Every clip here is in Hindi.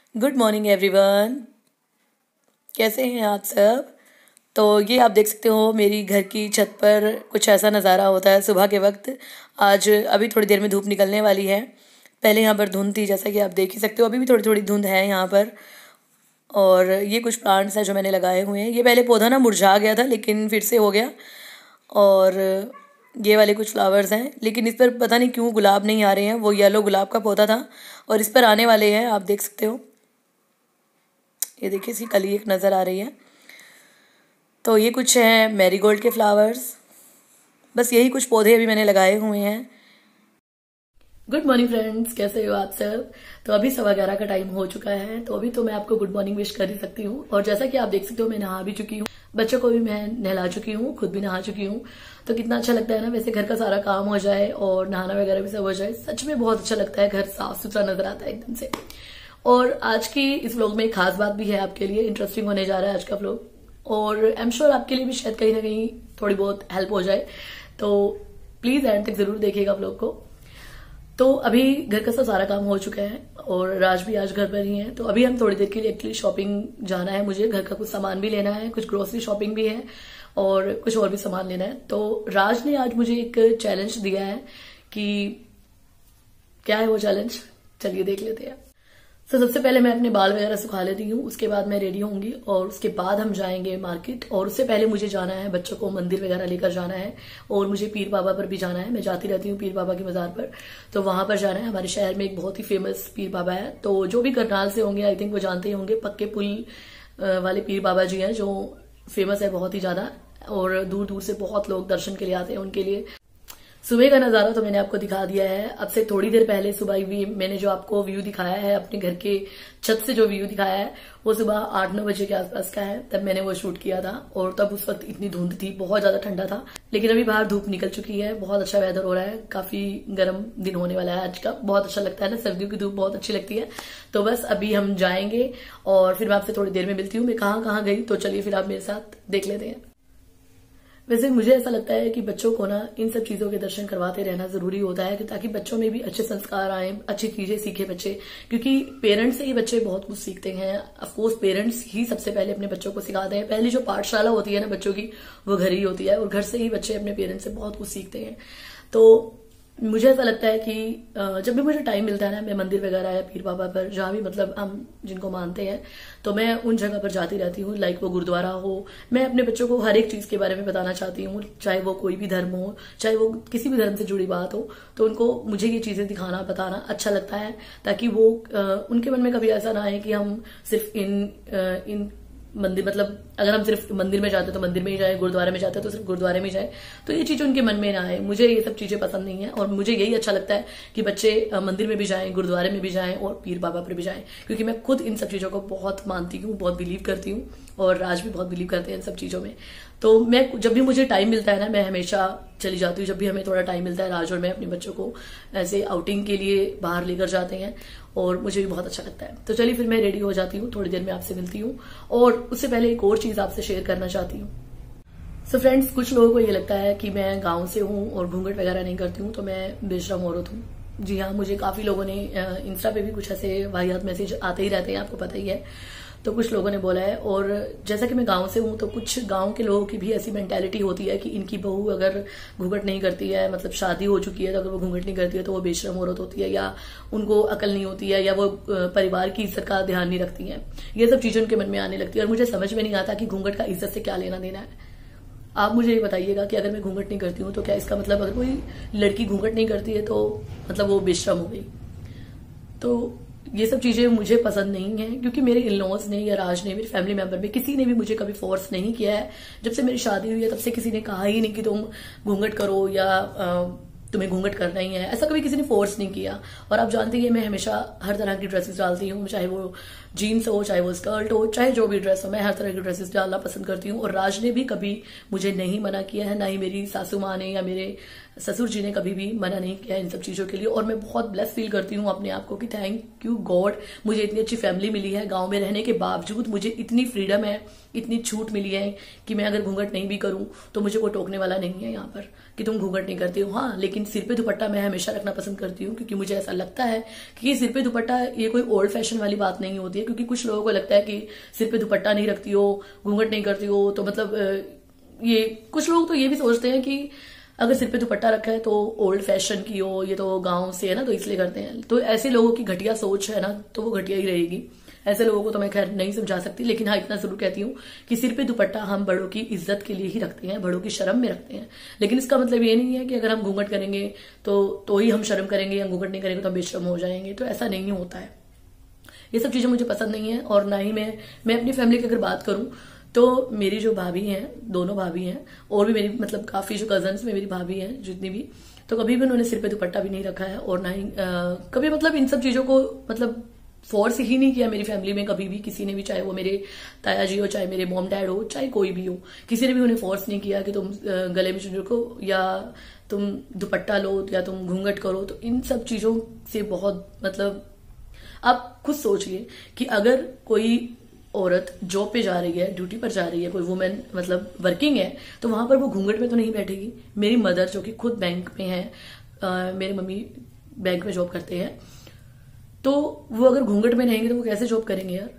Good morning everyone. कैसे हैं आप सब। तो ये आप देख सकते हो मेरी घर की छत पर कुछ ऐसा नज़ारा होता है सुबह के वक्त। आज अभी थोड़ी देर में धूप निकलने वाली है। पहले यहाँ पर धुंध थी, जैसा कि आप देख ही सकते हो। अभी भी थोड़ी थोड़ी धुंध है यहाँ पर। और ये कुछ प्लांट्स हैं जो मैंने लगाए हुए हैं। ये पहले पौधा ना मुरझा गया था, लेकिन फिर से हो गया। और ये वाले कुछ फ्लावर्स हैं, लेकिन इस पर पता नहीं क्यों गुलाब नहीं आ रहे हैं। वो येलो गुलाब का पौधा था और इस पर आने वाले हैं, आप देख सकते हो। ये देखिए, इसकी कली एक नज़र आ रही है। तो ये कुछ हैं मैरीगोल्ड के फ्लावर्स। बस यही कुछ पौधे अभी मैंने लगाए हुए हैं। गुड मॉर्निंग फ्रेंड्स, कैसे हो आप सब। तो अभी 11:15 का टाइम हो चुका है, तो अभी तो मैं आपको गुड मॉर्निंग विश कर ही सकती हूँ। और जैसा कि आप देख सकते हो, मैं नहा भी चुकी हूँ, बच्चों को भी मैं नहला चुकी हूँ, खुद भी नहा चुकी हूँ। तो कितना अच्छा लगता है ना, वैसे घर का सारा काम हो जाए और नहाना वगैरह भी सब हो जाए। सच में बहुत अच्छा लगता है, घर साफ सुथरा नजर आता है एकदम से। और आज की इस व्लॉग में एक खास बात भी है आपके लिए। इंटरेस्टिंग होने जा रहा है आज का व्लॉग, और आई एम श्योर आपके लिए भी शायद कहीं ना कहीं थोड़ी बहुत हेल्प हो जाए। तो प्लीज एंड तक जरूर देखिएगा व्लॉग को। तो अभी घर का सारा काम हो चुका है और राज भी आज घर पर ही है। तो अभी हम थोड़ी देर के लिए एक्चुअली शॉपिंग जाना है। मुझे घर का कुछ सामान भी लेना है, कुछ ग्रोसरी शॉपिंग भी है और कुछ और भी सामान लेना है। तो राज ने आज मुझे एक चैलेंज दिया है कि क्या है वो चैलेंज, चलिए देख लेते हैं। तो सबसे पहले मैं अपने बाल वगैरह सुखा लेती हूँ, उसके बाद मैं रेडी होंगी और उसके बाद हम जाएंगे मार्केट। और उससे पहले मुझे जाना है, बच्चों को मंदिर वगैरह लेकर जाना है और मुझे पीर बाबा पर भी जाना है। मैं जाती रहती हूँ पीर बाबा की मजार पर, तो वहां पर जाना है। हमारे शहर में एक बहुत ही फेमस पीर बाबा है, तो जो भी करनाल से होंगे आई थिंक वो जानते ही होंगे। पक्के पुल वाले पीर बाबा जी हैं जो फेमस है बहुत ही ज्यादा, और दूर दूर से बहुत लोग दर्शन के लिए आते हैं उनके लिए। सुबह का नजारा तो मैंने आपको दिखा दिया है। अब से थोड़ी देर पहले सुबह भी मैंने जो आपको व्यू दिखाया है अपने घर के छत से, जो व्यू दिखाया है वो सुबह 8-9 बजे के आसपास का है। तब मैंने वो शूट किया था और तब उस वक्त इतनी धुंध थी, बहुत ज्यादा ठंडा था। लेकिन अभी बाहर धूप निकल चुकी है, बहुत अच्छा वेदर हो रहा है, काफी गर्म दिन होने वाला है आज का। बहुत अच्छा लगता है ना, सर्दियों की धूप बहुत अच्छी लगती है। तो बस अभी हम जाएंगे और फिर मैं आपसे थोड़ी देर में मिलती हूँ। मैं कहाँ कहाँ गई, तो चलिए फिर आप मेरे साथ देख लेते हैं। वैसे मुझे ऐसा लगता है कि बच्चों को ना इन सब चीजों के दर्शन करवाते रहना जरूरी होता है, कि ताकि बच्चों में भी अच्छे संस्कार आए, अच्छी चीजें सीखे बच्चे। क्योंकि पेरेंट्स से ही बच्चे बहुत कुछ सीखते हैं। ऑफकोर्स पेरेंट्स ही सबसे पहले अपने बच्चों को सिखाते हैं। पहली जो पाठशाला होती है ना बच्चों की, वो घर ही होती है, और घर से ही बच्चे अपने पेरेंट्स से बहुत कुछ सीखते हैं। तो मुझे ऐसा लगता है कि जब भी मुझे टाइम मिलता है ना, मैं मंदिर वगैरह या पीर बाबा पर, जहां भी मतलब हम जिनको मानते हैं, तो मैं उन जगह पर जाती रहती हूँ। लाइक वो गुरुद्वारा हो, मैं अपने बच्चों को हर एक चीज के बारे में बताना चाहती हूँ, चाहे वो कोई भी धर्म हो, चाहे वो किसी भी धर्म से जुड़ी बात हो। तो उनको मुझे ये चीजें दिखाना बताना अच्छा लगता है, ताकि वो उनके मन में कभी ऐसा ना आए कि हम सिर्फ इन मंदिर, मतलब अगर हम सिर्फ मंदिर में जाते तो मंदिर में ही जाए, गुरुद्वारे में जाते तो सिर्फ गुरुद्वारे में ही जाए। तो ये चीज उनके मन में ना आए। मुझे ये सब चीजें पसंद नहीं है, और मुझे यही अच्छा लगता है कि बच्चे मंदिर में भी जाएं, गुरुद्वारे में भी जाएं और पीर बाबा पर भी जाएं। क्योंकि मैं खुद इन सब चीजों को बहुत मानती हूँ, बहुत बिलीव करती हूँ, और राज भी बहुत बिलीव करते हैं इन सब चीजों में। तो मैं जब भी मुझे टाइम मिलता है ना, मैं हमेशा चली जाती हूँ। जब भी हमें थोड़ा टाइम मिलता है, राज और मैं अपने बच्चों को ऐसे आउटिंग के लिए बाहर लेकर जाते हैं, और मुझे भी बहुत अच्छा लगता है। तो चलिए फिर मैं रेडी हो जाती हूँ, थोड़ी देर में आपसे मिलती हूँ। और उससे पहले एक और चीज आपसे शेयर करना चाहती हूँ। सो फ्रेंड्स, कुछ लोगों को ये लगता है कि मैं गांव से हूँ और घूंघट वगैरह नहीं करती हूँ, तो मैं बेशरम औरत हूँ। जी हाँ, मुझे काफी लोगों ने इंस्टा पे भी कुछ ऐसे वाहियात मैसेज आते ही रहते हैं, आपको पता ही है। तो कुछ लोगों ने बोला है, और जैसा कि मैं गांव से हूं, तो कुछ गांव के लोगों की भी ऐसी मेंटालिटी होती है कि इनकी बहू अगर घूंघट नहीं करती है, मतलब शादी हो चुकी है, तो अगर वो घूंघट नहीं करती है तो वो बेशरम औरत होती है, या उनको अकल नहीं होती है, या वो परिवार की इज्जत का ध्यान नहीं रखती है। ये सब चीजें उनके मन में आने लगती है, और मुझे समझ में नहीं आता कि घूंघट का इज्जत से क्या लेना देना है। आप मुझे ये बताइएगा कि अगर मैं घूंघट नहीं करती हूँ तो क्या इसका मतलब, अगर कोई लड़की घूंघट नहीं करती है तो मतलब वो बेशरम हो गई? तो ये सब चीजें मुझे पसंद नहीं है, क्योंकि मेरे इन-लॉज ने या राज ने, मेरे फैमिली मेंबर में किसी ने भी मुझे कभी फोर्स नहीं किया है। जब से मेरी शादी हुई है तब से किसी ने कहा ही नहीं कि तुम घूंघट करो या तुम्हें घूंघट करना ही है, ऐसा कभी किसी ने फोर्स नहीं किया। और आप जानते हैं मैं हमेशा हर तरह की ड्रेसेस डालती हूँ, चाहे वो जीन्स हो, चाहे वो स्कर्ट हो, चाहे जो भी ड्रेस हो, मैं हर तरह की ड्रेसेस डालना पसंद करती हूँ। और राज ने भी कभी मुझे नहीं मना किया है, ना ही मेरी सासू माँ ने या मेरे ससुर जी ने कभी भी मना नहीं किया इन सब चीज़ों के लिए। और मैं बहुत ब्लेस फील करती हूँ अपने आप को कि थैंक यू गॉड, मुझे इतनी अच्छी फैमिली मिली है। गांव में रहने के बावजूद मुझे इतनी फ्रीडम है, इतनी छूट मिली है कि मैं अगर घूंघट नहीं भी करूँ तो मुझे कोई टोकने वाला नहीं है यहाँ पर कि तुम घूंघट नहीं करती हो। हाँ, लेकिन सिर पे दुपट्टा मैं हमेशा रखना पसंद करती हूँ, क्योंकि मुझे ऐसा लगता है कि सिर पे दुपट्टा ये कोई ओल्ड फैशन वाली बात नहीं होती है। क्योंकि कुछ लोगों को लगता है कि सिर पे दुपट्टा नहीं रखती हो, घूंघट नहीं करती हो, तो मतलब ये कुछ लोग तो ये भी सोचते हैं कि अगर सिर पे दुपट्टा रखा है तो ओल्ड फैशन की हो, ये तो गांव से है ना, तो इसलिए करते हैं। तो ऐसे लोगों की घटिया सोच है ना, तो वो घटिया ही रहेगी। ऐसे लोगों को तो मैं खैर नहीं समझा सकती, लेकिन हाँ इतना जरूर कहती हूँ कि सिर पे दुपट्टा हम बड़ों की इज्जत के लिए ही रखते हैं, बड़ों की शर्म में रखते हैं। लेकिन इसका मतलब ये नहीं है कि अगर हम घूंघट करेंगे तो ही हम शर्म करेंगे, या घूंघट नहीं करेंगे तो हम बेशर्म हो जाएंगे। तो ऐसा नहीं होता है। ये सब चीजें मुझे पसंद नहीं है। और ना ही मैं अपनी फैमिली की अगर बात करूं तो मेरी जो भाभी हैं, दोनों भाभी हैं, और भी मेरी मतलब काफी जो कजन्स में मेरी भाभी हैं जितनी भी, तो कभी भी उन्होंने सिर पे दुपट्टा भी नहीं रखा है। और ना ही कभी मतलब इन सब चीजों को मतलब फोर्स ही नहीं किया मेरी फैमिली में कभी भी किसी ने भी, चाहे वो मेरे ताया जी हो, चाहे मेरे मॉम डैड हो, चाहे कोई भी हो, किसी ने भी उन्हें फोर्स नहीं किया कि तुम गले में चुनरी रखो या तुम दुपट्टा लो या तुम घूंघट करो। तो इन सब चीजों से बहुत मतलब आप खुद सोचिए कि अगर कोई औरत जॉब पे जा रही है, ड्यूटी पर जा रही है, कोई वुमेन मतलब वर्किंग है, तो वहां पर वो घूंघट में तो नहीं बैठेगी। मेरी मदर जो कि खुद बैंक में है, मेरे मम्मी बैंक में जॉब करते हैं, तो वो अगर घूंघट में रहेंगे तो वो कैसे जॉब करेंगे यार?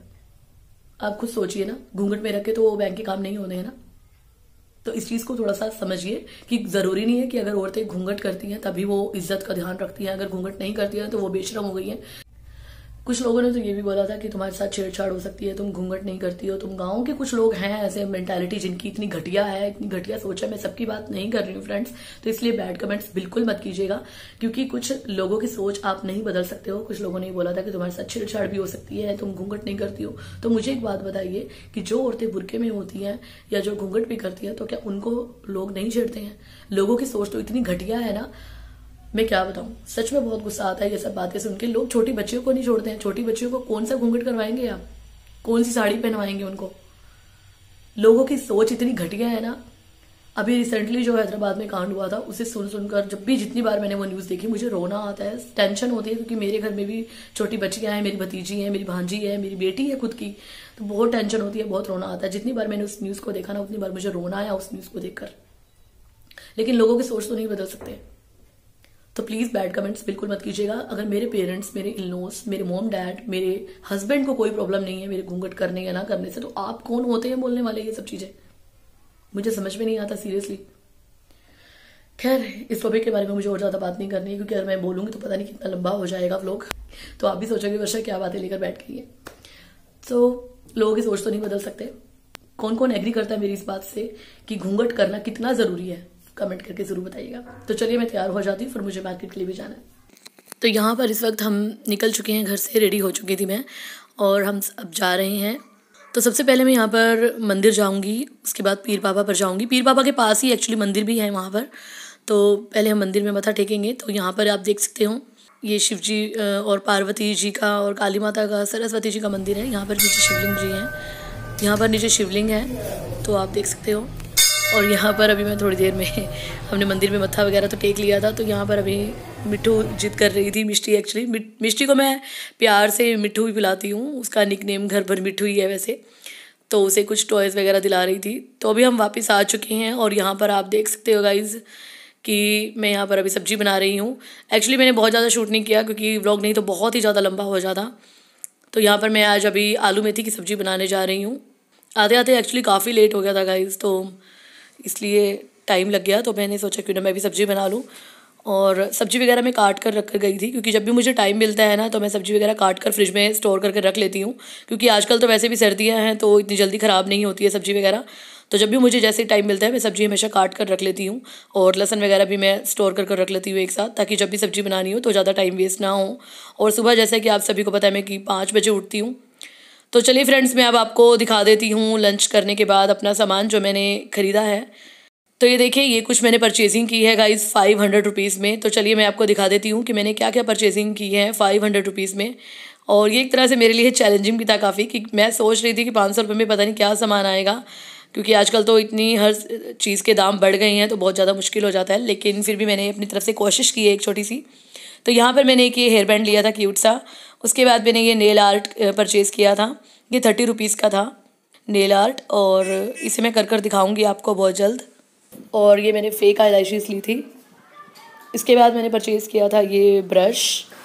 आप खुद सोचिए ना, घूंघट में रखे तो वो बैंक के काम नहीं होने हैं ना। तो इस चीज को थोड़ा सा समझिए कि जरूरी नहीं है कि अगर औरतें घूंघट करती हैं तभी वो इज्जत का ध्यान रखती हैं, अगर घूंघट नहीं करती हैं तो वो बेशरम हो गई हैं। कुछ लोगों ने तो ये भी बोला था कि तुम्हारे साथ छेड़छाड़ हो सकती है, तुम घूंघट नहीं करती हो। तुम गांव के कुछ लोग हैं ऐसे मेंटालिटी जिनकी इतनी घटिया है, इतनी घटिया सोच है। मैं सबकी बात नहीं कर रही हूँ फ्रेंड्स, तो इसलिए बैड कमेंट्स बिल्कुल मत कीजिएगा, क्योंकि कुछ लोगों की सोच आप नहीं बदल सकते हो। कुछ लोगों ने बोला था कि तुम्हारे साथ छेड़छाड़ भी हो सकती है, तुम घूंघट नहीं करती हो। तो मुझे एक बात बताइए कि जो औरतें बुरके में होती हैं या जो घूंघट भी करती हैं, तो क्या उनको लोग नहीं छेड़ते हैं? लोगों की सोच तो इतनी घटिया है ना, मैं क्या बताऊं, सच में बहुत गुस्सा आता है ये सब बातें सुन के। लोग छोटी बच्चियों को नहीं छोड़ते हैं। छोटी बच्चियों को कौन सा घूंघट करवाएंगे आप? कौन सी साड़ी पहनवाएंगे उनको? लोगों की सोच इतनी घटिया है ना। अभी रिसेंटली जो हैदराबाद में कांड हुआ था, उसे सुन सुनकर जब भी जितनी बार मैंने वो न्यूज देखी मुझे रोना आता है, टेंशन होती है। क्योंकि मेरे घर में भी छोटी बच्चियां हैं, मेरी भतीजी है, मेरी भांजी है, मेरी बेटी है खुद की, तो बहुत टेंशन होती है, बहुत रोना आता है। जितनी बार मैंने उस न्यूज को देखा ना, उतनी बार मुझे रोना आया उस न्यूज को देखकर। लेकिन लोगों की सोच तो नहीं बदल सकते। तो प्लीज बैड कमेंट्स बिल्कुल मत कीजिएगा। अगर मेरे पेरेंट्स, मेरे इन-लॉज, मेरे मॉम डैड, मेरे हस्बैंड को कोई प्रॉब्लम नहीं है मेरे घूंघट करने या ना करने से, तो आप कौन होते हैं बोलने वाले ये सब चीजें? मुझे समझ में नहीं आता सीरियसली। खैर, इस टॉपिक के बारे में मुझे और ज्यादा बात नहीं करनी है, क्योंकि अगर मैं बोलूंगी तो पता नहीं कितना लंबा हो जाएगा व्लॉग। तो आप भी सोचोगे वर्षा क्या बातें लेकर बैठ गई है। तो लोगों की सोच तो नहीं बदल सकते। कौन कौन एग्री करता है मेरी इस बात से कि घूंघट करना कितना जरूरी है? कमेंट करके जरूर बताइएगा। तो चलिए मैं तैयार हो जाती हूँ, फिर मुझे मार्केट के लिए भी जाना है। तो यहाँ पर इस वक्त हम निकल चुके हैं घर से, रेडी हो चुकी थी मैं, और हम अब जा रहे हैं। तो सबसे पहले मैं यहाँ पर मंदिर जाऊँगी, उसके बाद पीर बाबा पर जाऊँगी। पीर बाबा के पास ही एक्चुअली मंदिर भी है वहाँ पर, तो पहले हम मंदिर में मत्था टेकेंगे। तो यहाँ पर आप देख सकते हो ये शिव जी और पार्वती जी का और काली माता का, सरस्वती जी का मंदिर है। यहाँ पर नीचे शिवलिंग जी हैं, यहाँ पर नीचे शिवलिंग है, तो आप देख सकते हो। और यहाँ पर अभी मैं थोड़ी देर में हमने मंदिर में मत्था वगैरह तो टेक लिया था। तो यहाँ पर अभी मिट्ठू जिद कर रही थी, मिष्टी एक्चुअली। मिष्टी को मैं प्यार से मिट्ठू भी बुलाती हूँ, उसका निकनेम घर भर मिट्ठू ही है वैसे। तो उसे कुछ टॉयज़ वगैरह दिला रही थी। तो अभी हम वापस आ चुके हैं, और यहाँ पर आप देख सकते हो गाइज़ कि मैं यहाँ पर अभी सब्ज़ी बना रही हूँ। एक्चुअली मैंने बहुत ज़्यादा शूट नहीं किया, क्योंकि व्लॉग नहीं तो बहुत ही ज़्यादा लंबा हो जाता। तो यहाँ पर मैं आज अभी आलू मेथी की सब्ज़ी बनाने जा रही हूँ। आते आते एक्चुअली काफ़ी लेट हो गया था गाइज़, तो इसलिए टाइम लग गया। तो मैंने सोचा क्यों ना मैं भी सब्ज़ी बना लूँ। और सब्ज़ी वगैरह मैं काट कर रख कर गई थी, क्योंकि जब भी मुझे टाइम मिलता है ना, तो मैं सब्ज़ी वगैरह काट कर फ्रिज में स्टोर करके रख लेती हूँ। क्योंकि आजकल तो वैसे भी सर्दियाँ हैं, तो इतनी जल्दी ख़राब नहीं होती है सब्ज़ी वगैरह। तो जब भी मुझे जैसे टाइम मिलता है मैं सब्ज़ी हमेशा काट कर रख लेती हूँ। और लहसुन वगैरह भी मैं स्टोर कर रख लेती हूँ एक साथ, ताकि जब भी सब्ज़ी बनानी हो तो ज़्यादा टाइम वेस्ट ना हो। और सुबह जैसे कि आप सभी को पता है मैं कि 5 बजे उठती हूँ। तो चलिए फ्रेंड्स, मैं अब आपको दिखा देती हूँ लंच करने के बाद अपना सामान जो मैंने ख़रीदा है। तो ये देखिए, ये कुछ मैंने परचेजिंग की है गाइज़ 500 रुपीज़ में। तो चलिए मैं आपको दिखा देती हूँ कि मैंने क्या क्या परचेजिंग की है 500 रुपीज़ में। और ये एक तरह से मेरे लिए चैलेंजिंग भी था काफ़ी, कि मैं सोच रही थी कि 500 रुपये में पता नहीं क्या सामान आएगा, क्योंकि आजकल तो इतनी हर चीज़ के दाम बढ़ गए हैं तो बहुत ज़्यादा मुश्किल हो जाता है, लेकिन फिर भी मैंने अपनी तरफ से कोशिश की है एक छोटी सी। तो यहाँ पर मैंने एक ये हेयर बैंड लिया था क्यूट सा। उसके बाद मैंने ये नेल आर्ट परचेज़ किया था। ये 30 रुपीज़ का था नेल आर्ट, और इसे मैं कर दिखाऊंगी आपको बहुत जल्द। और ये मैंने फेक आई लैशेस ली थी। इसके बाद मैंने परचेज़ किया था ये ब्रश।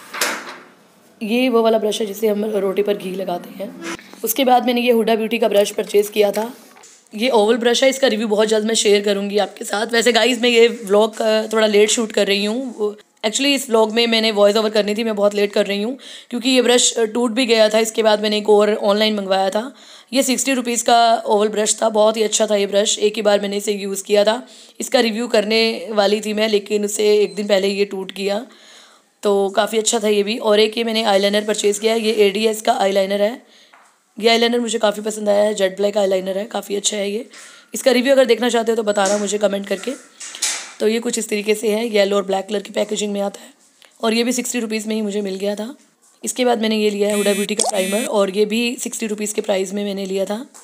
ये वो वाला ब्रश है जिसे हम रोटी पर घी लगाते हैं। उसके बाद मैंने ये हुडा ब्यूटी का ब्रश परचेज़ किया था। ये ओवल ब्रश है, इसका रिव्यू बहुत जल्द मैं शेयर करूँगी आपके साथ। वैसे गाइस मैं ये व्लॉग थोड़ा लेट शूट कर रही हूँ। एक्चुअली इस व्लॉग में मैंने वॉइस ओवर करनी थी, मैं बहुत लेट कर रही हूँ क्योंकि ये ब्रश टूट भी गया था। इसके बाद मैंने एक और ऑनलाइन मंगवाया था। ये 60 रुपीज़ का ओवल ब्रश था, बहुत ही अच्छा था ये ब्रश। एक ही बार मैंने इसे यूज़ किया था। इसका रिव्यू करने वाली थी मैं, लेकिन उससे एक दिन पहले ये टूट गया। तो काफ़ी अच्छा था ये भी। और एक ये मैंने आईलाइनर परचेज़ किया है। ये ADS का आईलाइनर है। ये आईलाइनर मुझे काफ़ी पसंद आया है। जेट ब्लैक आईलाइनर है, काफ़ी अच्छा है ये। इसका रिव्यू अगर देखना चाहते हो तो बताना मुझे कमेंट करके। तो ये कुछ इस तरीके से है, येलो और ब्लैक कलर की पैकेजिंग में आता है, और ये भी 60 रुपीज़ में ही मुझे मिल गया था। इसके बाद मैंने ये लिया है हुडा ब्यूटी का प्राइमर, और ये भी 60 रुपीज़ के प्राइस में मैंने लिया था।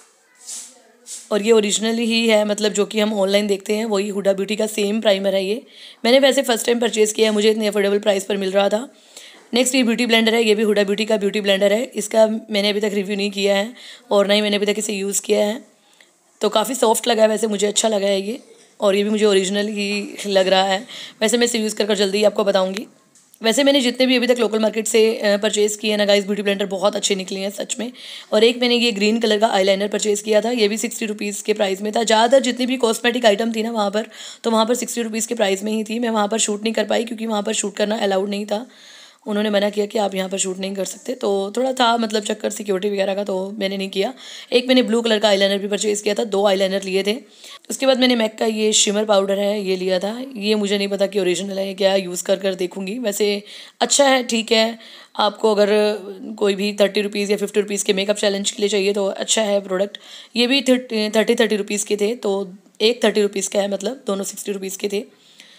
और ये ओरिजिनल ही है, मतलब जो कि हम ऑनलाइन देखते हैं वही हुडा ब्यूटी का सेम प्राइमर है ये। मैंने वैसे फ़र्स्ट टाइम परचेज़ किया है, मुझे इतने अफोर्डेबल प्राइस पर मिल रहा था। नेक्स्ट ये ब्यूटी ब्लेंडर है। ये भी हुडा ब्यूटी का ब्यूटी ब्लेंडर है। इसका मैंने अभी तक रिव्यू नहीं किया है और ना ही मैंने अभी तक इसे यूज़ किया है। तो काफ़ी सॉफ्ट लगा है, वैसे मुझे अच्छा लगा है ये, और ये भी मुझे ओरिजिनल ही लग रहा है। वैसे मैं इसे यूज़ कर जल्दी ही आपको बताऊँगी। वैसे मैंने जितने भी अभी तक लोकल मार्केट से परचेज़ किए ना गाइस, ब्यूटी ब्लेंडर बहुत अच्छे निकले हैं सच में। और एक मैंने ये ग्रीन कलर का आईलाइनर परचेज़ किया था। ये भी 60 रुपीज़ के प्राइस में था। ज़्यादातर जितनी भी कॉस्मेटिक आइटम थी ना वहाँ पर, तो वहाँ पर 60 रुपीज़ के प्राइस में ही थी। मैं वहाँ पर शूट नहीं कर पाई क्योंकि वहाँ पर शूट करना अलाउड नहीं था। उन्होंने मना किया कि आप यहाँ पर शूट नहीं कर सकते, तो थोड़ा था मतलब चक्कर सिक्योरिटी वगैरह का, तो मैंने नहीं किया। एक मैंने ब्लू कलर का आईलाइनर भी परचेज़ किया था, 2 आईलाइनर लिए थे। उसके बाद मैंने मैक का ये शिमर पाउडर है ये लिया था। ये मुझे नहीं पता कि ओरिजिनल है क्या, यूज़ कर देखूँगी। वैसे अच्छा है, ठीक है। आपको अगर कोई भी 30 रुपीज़ या 50 रुपीज़ के मेकअप चैलेंज के लिए चाहिए तो अच्छा है प्रोडक्ट। ये भी 30 रुपीज़ के थे, तो एक 30 रुपीज़ का है, मतलब दोनों 60 रुपीज़ के थे।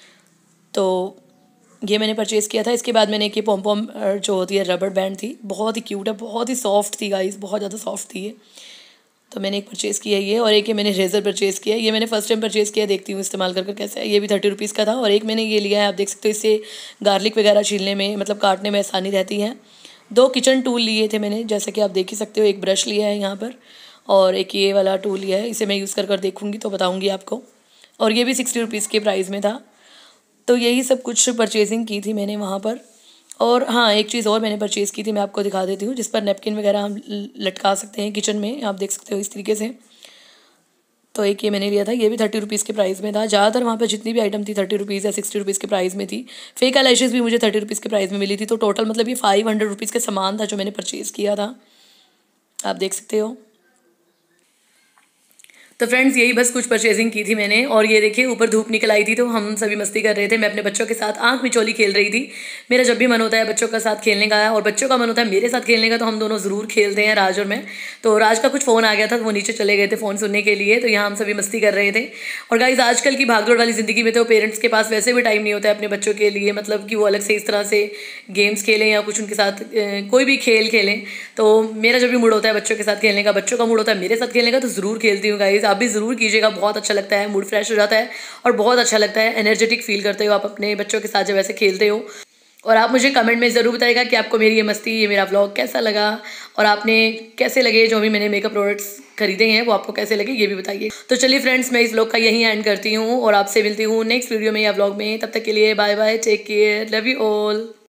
तो ये मैंने परचेज़ किया था। इसके बाद मैंने एक ये पॉम पॉम जो होती है रबड़ बैंड थी, बहुत ही क्यूट है, बहुत ही सॉफ्ट थी गाइस, बहुत ज़्यादा सॉफ्ट थी ये। तो मैंने एक परचेज़ किया ये, और एक ये मैंने रेज़र परचेज़ किया। ये मैंने फर्स्ट टाइम परचेज़ किया, देखती हूँ इस्तेमाल कर कैसे है। ये भी 30 रुपीज़ का था। और एक मैंने ये लिया है, आप देख सकते हो, इससे गार्लिक वगैरह छीलने में, मतलब काटने में आसानी रहती है। 2 किचन टूल लिए थे मैंने, जैसे कि आप देख ही सकते हो। एक ब्रश लिया है यहाँ पर, और एक ये वाला टूल लिया है। इसे मैं यूज़ कर देखूँगी तो बताऊँगी आपको। और ये भी 60 रुपीज़ के प्राइस में था। तो यही सब कुछ परचेजिंग की थी मैंने वहाँ पर। और हाँ, एक चीज़ और मैंने परचेज़ की थी, मैं आपको दिखा देती हूँ, जिस पर नैपकिन वगैरह हम लटका सकते हैं किचन में, आप देख सकते हो इस तरीके से। तो एक ये मैंने लिया था, ये भी 30 रुपीज़ के प्राइस में था। ज़्यादातर वहाँ पर जितनी भी आइटम थी 30 रुपीज़ या 60 रुपीज़ के प्राइस में थी। फेक आई भी मुझे 30 रुपीज़ के प्राइस में मिली थी। तो टोटल मतलब ये 500 रुपीज़ का सामान था जो मैंने परचेज़ किया था, आप देख सकते हो। तो फ्रेंड्स यही बस कुछ परचेजिंग की थी मैंने। और ये देखिए ऊपर धूप निकल आई थी तो हम सभी मस्ती कर रहे थे। मैं अपने बच्चों के साथ आंख मिचौली खेल रही थी। मेरा जब भी मन होता है बच्चों का साथ खेलने का, और बच्चों का मन होता है मेरे साथ खेलने का, तो हम दोनों ज़रूर खेलते हैं, राज और मैं। तो राज का कुछ फ़ोन आ गया था तो वो नीचे चले गए थे फ़ोन सुनने के लिए, तो यहाँ हम सभी मस्ती कर रहे थे। और गाइस आजकल की भागदौड़ वाली ज़िंदगी में तो पेरेंट्स के पास वैसे भी टाइम नहीं होता है अपने बच्चों के लिए, मतलब कि वो अलग से इस तरह से गेम्स खेलें या कुछ उनके साथ कोई भी खेल खेलें। तो मेरा जब भी मूड होता है बच्चों के साथ खेलने का, बच्चों का मूड होता है मेरे साथ खेलने का, तो ज़रूर खेलती हूँ गाइस। आप भी ज़रूर कीजिएगा, बहुत अच्छा लगता है, मूड फ्रेश हो जाता है और बहुत अच्छा लगता है, एनर्जेटिक फील करते हो आप अपने बच्चों के साथ जब ऐसे खेलते हो। और आप मुझे कमेंट में ज़रूर बताइएगा कि आपको मेरी ये मस्ती, ये मेरा व्लॉग कैसा लगा, और आपने कैसे लगे जो भी मैंने मेकअप प्रोडक्ट्स खरीदे हैं वो आपको कैसे लगे ये भी बताइए। तो चलिए फ्रेंड्स, मैं इस व्लॉग का यहीं एंड करती हूँ और आपसे मिलती हूँ नेक्स्ट वीडियो में या व्लॉग में। तब तक के लिए bye bye, take care, love you all.